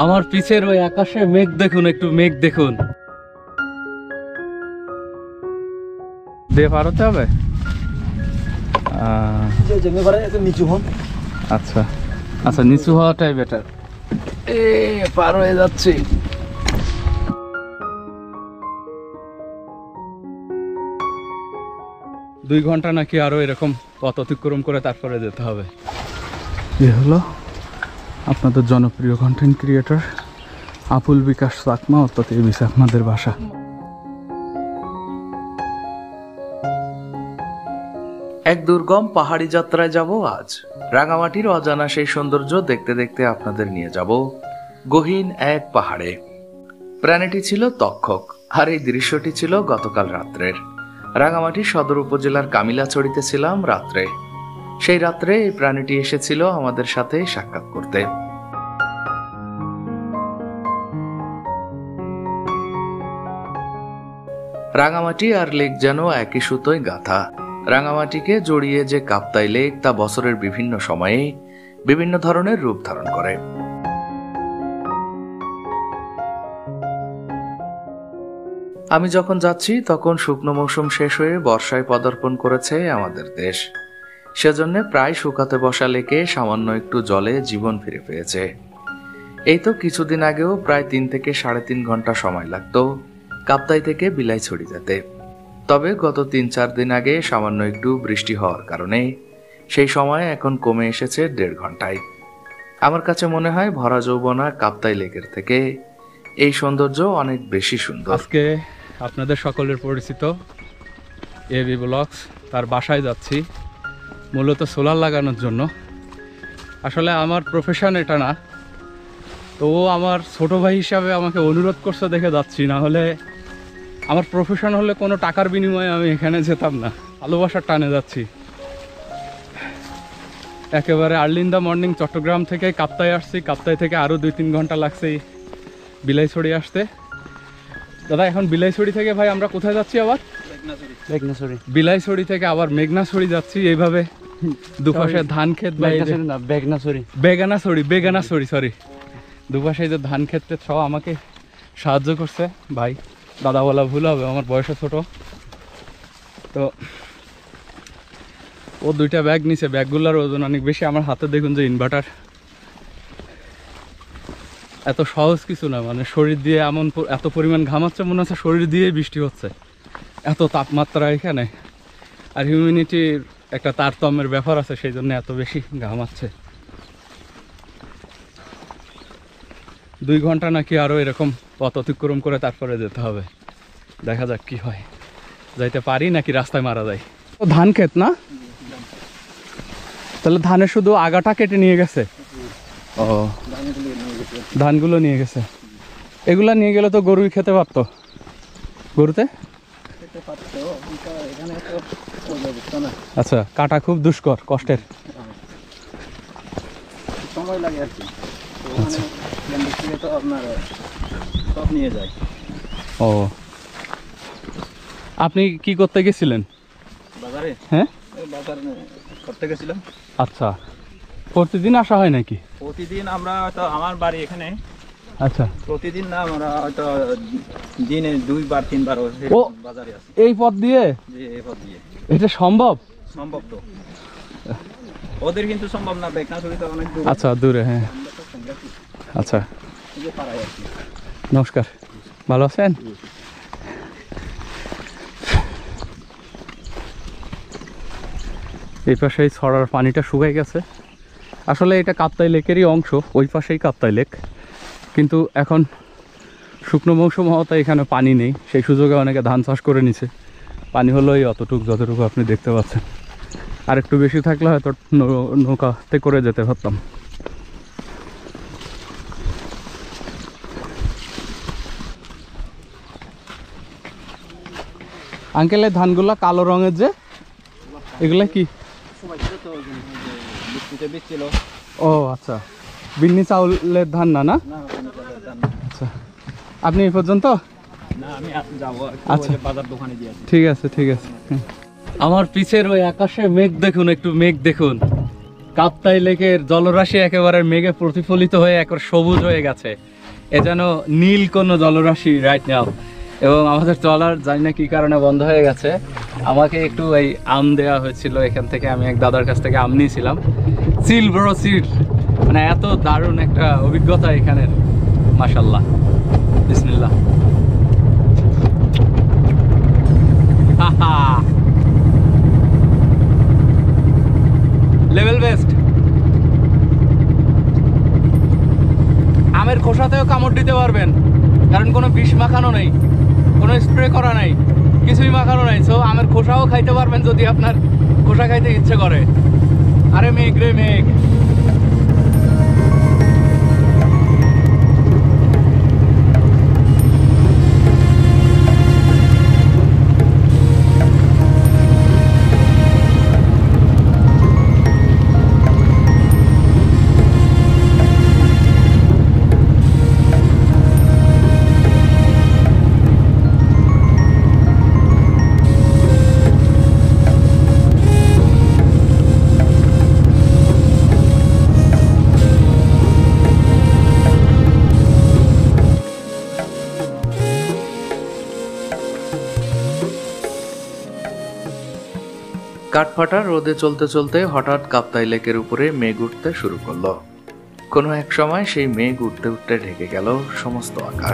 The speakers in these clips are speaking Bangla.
আমার পিছের ওই আকাশে মেঘ দেখুন, একটু মেঘ দেখুন। দিয়ে পার হতে হবে। আচ্ছা আচ্ছা, নিচু হওয়াটাই বেটার। পার হয়ে যাচ্ছি। দুই ঘন্টা নাকি আরো এরকম পথ অতিক্রম করে তারপরে যেতে হবে। এ হলো আপনাদের জনপ্রিয় কন্টেন্ট ক্রিয়েটর আপুল বিকাশ চাকমা, অর্থাৎ এবি চাকমাদের বাসা। এক দুর্গম পাহাড়ি যাত্রায় যাব আজ। রাঙামাটির অজানা সেই সৌন্দর্য দেখতে দেখতে আপনাদের নিয়ে যাব গহীন এক পাহাড়ে। প্রাণীটি ছিল তক্ষক, আর এই দৃশ্যটি ছিল গতকাল রাত্রের। রাঙামাটি সদর উপজেলার কামিলাছড়িতে ছিলাম রাত্রে। সেই রাত্রে এই প্রাণীটি এসেছিল আমাদের সাথে সাক্ষাৎ করতে। রাঙামাটি আর লেক যেন একই সুতোয় গাঁথা। রাঙামাটিকে জড়িয়ে যে কাপ্তাই লেক, তা বছরের বিভিন্ন সময়ে বিভিন্ন ধরনের রূপ ধারণ করে। আমি যখন যাচ্ছি তখন শুকনো মৌসুম শেষ হয়ে বর্ষায় পদার্পণ করেছে আমাদের দেশ। সেজন্য প্রায় শুকাতে বসা লেকে সামান্য একটু জলে জীবন ফিরে পেয়েছে। এই তো কিছুদিন আগেও প্রায় 3 থেকে 3.5 ঘন্টা সময় লাগতো কাপ্তাই থেকে বিলাইছড়ি যেতে। তবে গত 3-4 দিন আগে সামান্য একটু বৃষ্টি হওয়ার কারণে সেই সময় এখন কমে এসেছে 1.5 ঘন্টায়। আমার কাছে মনে হয় ভরা যৌবনা কাপ্তাই লেকের থেকে এই সৌন্দর্য অনেক বেশি সুন্দর। আজকে আপনাদের সকলের পরিচিত এবি ব্লগস তার বাসায় যাচ্ছি, মূলত সোলার লাগানোর জন্য। আসলে আমার প্রফেশন এটা না, তো ও আমার ছোট ভাই হিসাবে আমাকে অনুরোধ করছে দেখে যাচ্ছি। না হলে আমার প্রফেশন হলে কোনো টাকার বিনিময়ে আমি এখানে যেতাম না, ভালোবাসার টানে যাচ্ছি। একেবারে early in the morning Chattogram থেকে কাপ্তাই আসছি, কাপ্তাই থেকে আরও 2-3 ঘন্টা লাগছে বিলাইছড়ি আসতে। দাদা এখন বিলাইছড়ি থেকে ভাই আমরা কোথায় যাচ্ছি আবার? বিলাইছড়ি থেকে আবার মেঘনাছড়ি যাচ্ছি। এইভাবে দুপাশে ধান ক্ষেত, বেগানাছড়ি সরি, দুপাশে যে ধান ক্ষেত সব আমাকে সাহায্য করছে ভাই। দাদা বলা ভুল হবে, আমার বয়সে ছোট। তো ও 2টা ব্যাগ নিছে, ব্যাগগুলোর ওজন অনেক বেশি। আমার হাতে দেখুন যে ইনভার্টার। এত সহজ কিছু না, মানে শরীর দিয়ে এত পরিমাণ ঘামাচ্ছে, মনে হচ্ছে শরীর দিয়ে বৃষ্টি হচ্ছে, এত তাপমাত্রা এখানে। আর হিউম্যানিটির একটা তারতম্যের ব্যাপার আছে, সেই জন্য এত বেশি ঘামাচ্ছে। 2 ঘন্টা নাকি আরও এরকম পথ অতিক্রম করে তারপরে যেতে হবে। দেখা যাক কি হয়, যাইতে পারি নাকি রাস্তায় মারা যায়। ও ধান ক্ষেত না, তাহলে ধানের শুধু আগাটা কেটে নিয়ে গেছে। ও ধানগুলো নিয়ে গেছে। এগুলা নিয়ে গেলে তো গরুই খেতে পারতো। গরুতে আচ্ছা, কাটা খুব দুষ্কর, কষ্টের সময় লাগে আর কি। তো আপনার সব নিয়ে যায়। ও আপনি কি করতে গেছিলেন? বাজারে? হ্যাঁ, বাজারে করতে গেছিলাম। আচ্ছা, প্রতিদিন আসা হয় নাকি? প্রতিদিন আমরা হয়তো, আমার বাড়ি এখানে। আচ্ছা, প্রতিদিন না, আমরা হয়তো দিনে 2-3 বার বাজারে আসি। এই পথ দিয়ে? এই পথ দিয়ে। এটা সম্ভব? সম্ভব তো, ওদের কিন্তু সম্ভব না, বেকনাছড়ি তো অনেক দূর। আচ্ছা, দূরে। হ্যাঁ, আচ্ছা, নমস্কার, ভালো আছেন? এই পাশে ছড়ার পানিটা শুকাই গেছে। আসলে এটা কাপ্তাই লেকেরই অংশ, ওই পাশেই কাপ্তাই লেক, কিন্তু এখন শুকনো মৌসুম হওয়াতে এখানে পানি নেই। সেই সুযোগে অনেকে ধান চাষ করে নিছে। পানি হলো এই অতটুকু, যতটুকু আপনি দেখতে পাচ্ছেন। আর একটু বেশি থাকলে হয়তো নৌকাতে করে যেতে পারতাম। আঙ্কেল, এই ধানগুলা কালো রঙের যে, এগুলা কি? ও আচ্ছা, বিন্নি চাউলের ধান না? না, আচ্ছা। আপনি এই পর্যন্ত? আচ্ছা, ঠিক আছে। আমার পিছের ওই আকাশে মেঘ দেখুন, একটু মেঘ দেখুন। কাপ্তাই লেকের জলরাশি একেবারে মেঘে প্রতিফলিত হয়ে একবার সবুজ হয়ে গেছে। এ যেন নীল কোনো জলরাশি রাইট নাও। এবং আমাদের ট্রলার জানি না কি কারণে বন্ধ হয়ে গেছে। আমাকে একটু এই আম দেওয়া হয়েছিল এখান থেকে, আমি এক দাদার কাছ থেকে আম নিয়েছিলাম। সিল বড় সিল, মানে এত দারুণ একটা অভিজ্ঞতা এখানের, মাশাল্লাহ। বিসমিল্লাহ। Level best. আমের খোসাতেও কামড় দিতে পারবেন, কারণ কোনো বিষ মাখানো নেই, কোনো স্প্রে করা নাই, কিছুই মাখানো নাই। সো আমের খোসাও খাইতে পারবেন যদি আপনার খোসা খাইতে ইচ্ছে করে। আরে মেঘ রে মেঘ। কাঠফাটা রোদে চলতে চলতে হঠাৎ কাপ্তাই লেকের উপরে মেঘ উঠতে শুরু করলো। কোনো এক সময় সেই মেঘ উঠতে উঠতে ঢেকে গেল সমস্ত আকাশ।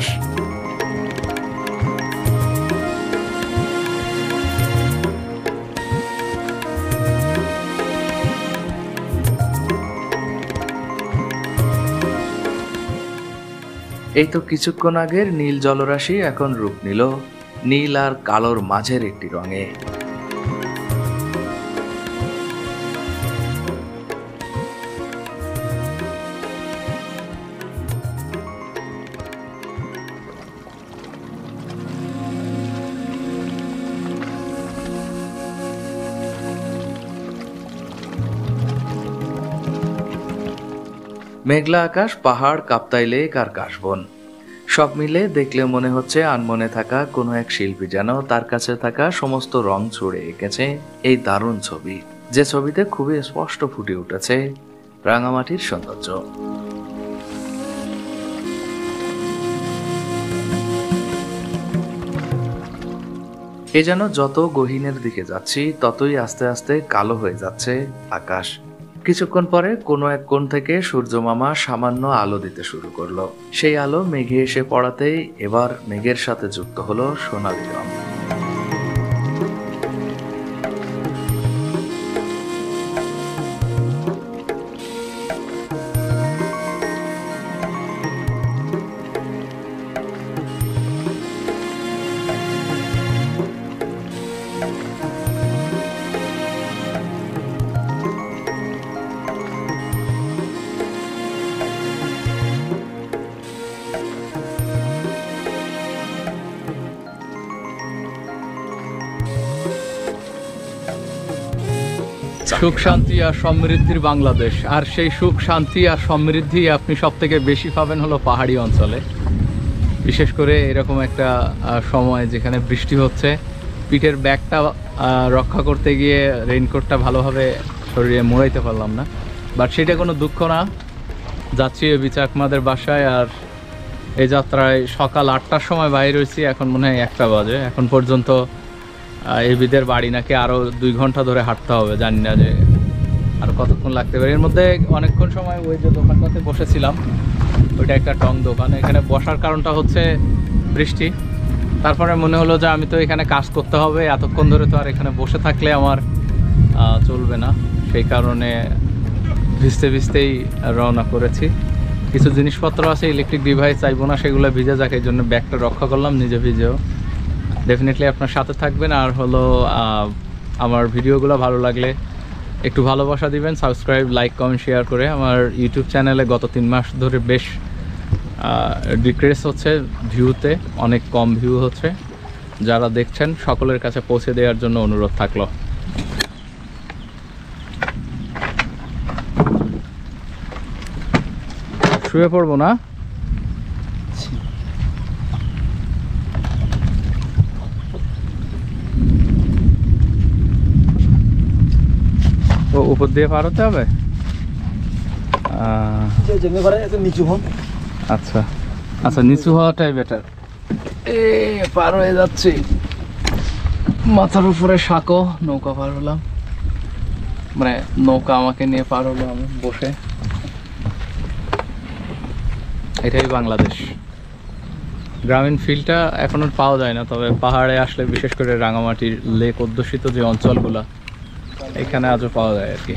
এই তো কিছুক্ষণ আগের নীল জলরাশি এখন রূপ নিল নীল আর কালোর মাঝের একটি রঙে। মেঘলা আকাশ, পাহাড়, কাপ্তাই লেক আর কাশবন সব মিলে দেখলে মনে হচ্ছে আনমনে থাকা কোনো এক শিল্পী যেন তার কাছে থাকা সমস্ত রং ছুড়ে এঁকেছে এই দারুণ ছবি, যে ছবিতে খুবই স্পষ্ট ফুটে উঠেছে রাঙামাটির সৌন্দর্য। এ যেন যত গহীনের দিকে যাচ্ছি ততই আস্তে আস্তে কালো হয়ে যাচ্ছে আকাশ। কিছুক্ষণ পরে কোনো এক কোণ থেকে সূর্য মামা সামান্য আলো দিতে শুরু করলো। সেই আলো মেঘে এসে পড়াতেই এবার মেঘের সাথে যুক্ত হলো সোনালি রং। সুখ শান্তি আর সমৃদ্ধির বাংলাদেশ, আর সেই সুখ শান্তি আর সমৃদ্ধি আপনি সব থেকে বেশি পাবেন হলো পাহাড়ি অঞ্চলে। বিশেষ করে এরকম একটা সময় যেখানে বৃষ্টি হচ্ছে, পিঠের ব্যাগটা রক্ষা করতে গিয়ে রেইনকোটটা ভালোভাবে শরীরে মোড়াইতে পারলাম না, বাট সেটা কোনো দুঃখ না। যাচ্ছি এবি চাকমাদের বাসায়, আর এই যাত্রায় সকাল 8টার সময় বাইরে হয়েছি, এখন মনে হয় 1টা বাজে। এখন পর্যন্ত এবিদের বাড়ি নাকি আরও 2 ঘন্টা ধরে হাঁটতে হবে, জানি না যে আর কতক্ষণ লাগতে পারে। এর মধ্যে অনেকক্ষণ সময় ওই যে দোকানটাতে বসেছিলাম, ওইটা একটা টং দোকান, এখানে বসার কারণটা হচ্ছে বৃষ্টি। তারপরে মনে হলো যে আমি তো এখানে কাজ করতে হবে, এতক্ষণ ধরে তো আর এখানে বসে থাকলে আমার চলবে না, সেই কারণে ভিজতে ভিজতেই রওনা করেছি। কিছু জিনিসপত্র আছে, ইলেকট্রিক ডিভাইস চাইবো না সেগুলো ভিজে যাক, এই জন্য ব্যাগটা রক্ষা করলাম নিজে ভিজেও। ডেফিনেটলি আপনার সাথে থাকবেন, আর হলো আমার ভিডিওগুলো ভালো লাগলে একটু ভালোবাসা দিবেন, সাবস্ক্রাইব, লাইক, কমেন্ট, শেয়ার করে। আমার ইউটিউব চ্যানেলে গত 3 মাস ধরে বেশ ডিক্রিজ হচ্ছে, ভিউতে অনেক কম ভিউ হচ্ছে। যারা দেখছেন সকলের কাছে পৌঁছে দেওয়ার জন্য অনুরোধ থাকলো। শুয়ে পড়বো না? ও উপর দিয়ে পার হতে হবে। যে জেনে করে একটু নিচু হন। আচ্ছা আচ্ছা, নিচু হওয়াটাই বেটার। এ পার হয়ে যাচ্ছি, মাথার উপরে সাঁকো, নৌকা পার হলাম, মানে নৌকা আমাকে নিয়ে পার হলো, আমি বসে। এটাই বাংলাদেশ। গ্রামীণ ফিলটা এখন আর পাওয়া যায় না, তবে পাহাড়ে আসলে বিশেষ করে রাঙামাটির লেক অধ্যুষিত যে অঞ্চলগুলা, এখানে আজও পাওয়া যায় আর কি।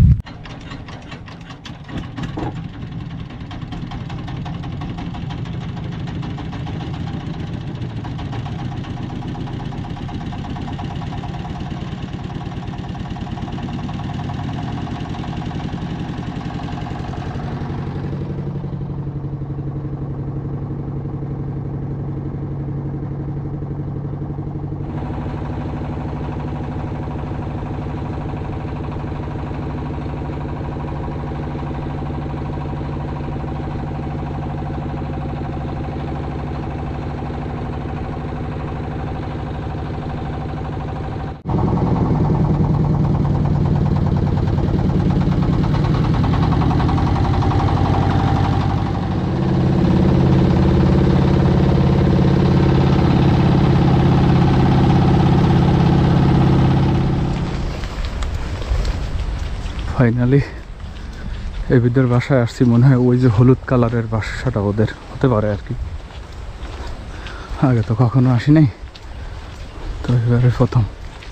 ফাইনালি এবিদের বাসায় আসছি। মনে হয় ওই যে হলুদ কালারের বাসাটা ওদের হতে পারে আর কি। আগে তো কখনো আসি নাই, তো এবারে প্রথম।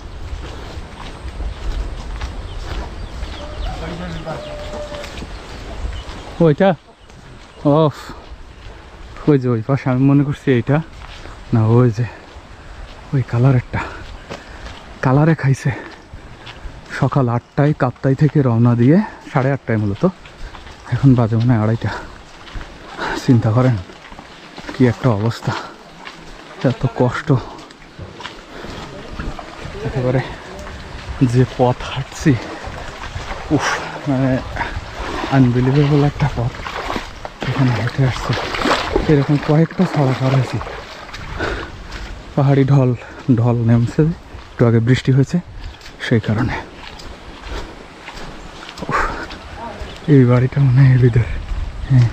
ওইটা অফ, ওই যে ওই পাশে, আমি মনে করছি এইটা না, ওই যে ওই কালারেরটা, কালারে খাইছে। সকাল 8টায় কাপ্তাই থেকে রওনা দিয়ে, 8:30টায় মূলত, এখন বাজে মনে হয় 2:30। চিন্তা করেন কি একটা অবস্থা, এত কষ্ট। একেবারে যে পথ হাঁটছি, উফ, মানে আনবিলিভেবল একটা পথ এখানে হেঁটে আসছে। এরকম কয়েকটা ছড়া পার হয়েছি, পাহাড়ি ঢল ঢল নেমছে, একটু আগে বৃষ্টি হয়েছে সেই কারণে। এই বাড়িটা মনে হয় এবিদের। হ্যাঁ,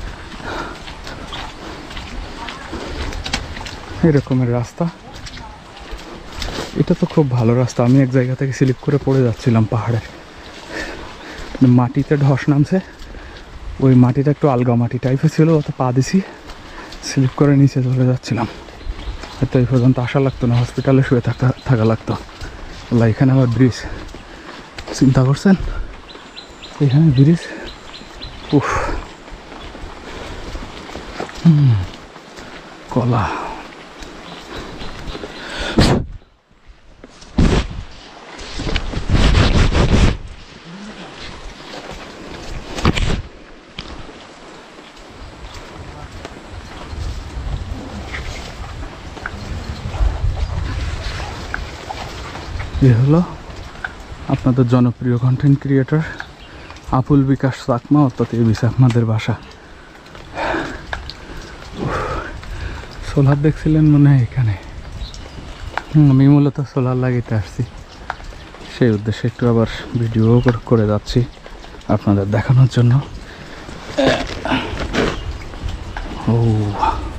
এরকমের রাস্তা। এটা তো খুব ভালো রাস্তা। আমি এক জায়গা থেকে স্লিপ করে পড়ে যাচ্ছিলাম পাহাড়ের, মাটিতে ধস নামছে, ওই মাটিটা একটু আলগা মাটি টাইপের ছিল, ওতে পা দিছি, স্লিপ করে নিচে চলে যাচ্ছিলাম। এত এই পর্যন্ত আসা লাগতো না, হসপিটালে শুয়ে থাকা লাগতো। এখানে আবার ব্রিজ, চিন্তা করছেন এখানে ব্রিজ। উফ, কলা। এ হলো আপনাদের জনপ্রিয় কন্টেন্ট ক্রিয়েটর আপুল বিকাশ চাকমা, অর্থাৎ এবি চাকমাদের বাসা। সোলার দেখছিলেন মনে হয় এখানে। আমি মূলত সোলার লাগাইতে আসছি, সেই উদ্দেশ্যে একটু আবার ভিডিও করে যাচ্ছি আপনাদের দেখানোর জন্য। ও